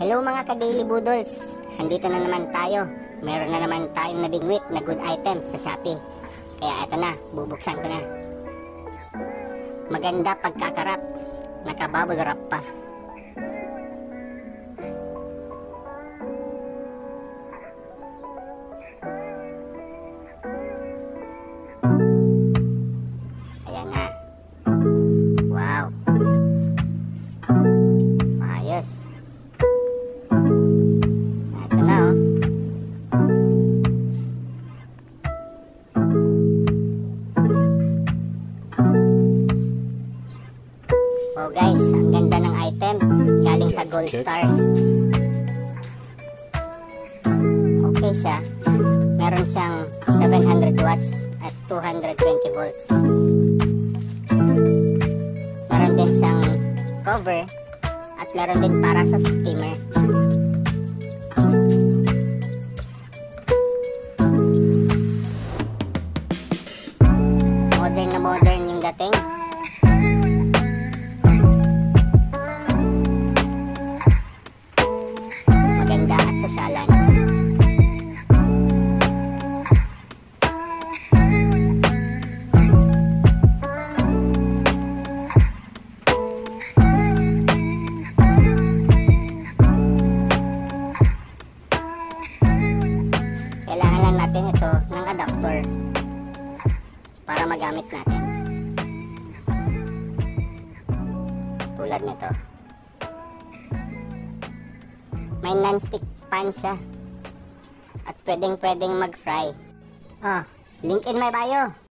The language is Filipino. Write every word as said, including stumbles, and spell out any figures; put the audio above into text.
Hello mga ka-Daily Boodles! Andito na naman tayo. Meron na naman tayong nabingwit na good item sa Shopee. Kaya eto na, bubuksan ko na. Maganda pagkakarap. Naka-bubble wrap pa. Ayan na. Wow! Ayos! Ito na oh. Oh guys, ang ganda ng item. Galing sa Gold Star. Okay siya. Meron siyang seven hundred watts at two hundred twenty volts. Meron din siyang cover at meron din para sa steamer. Modern na modern yung dating. Maganda at sosyalan. Kailangan lang natin ito ng adapter para magamit natin. Tulad nito. May non-stick pan siya. At pwedeng pwedeng mag-fry. Oh, link in my bio.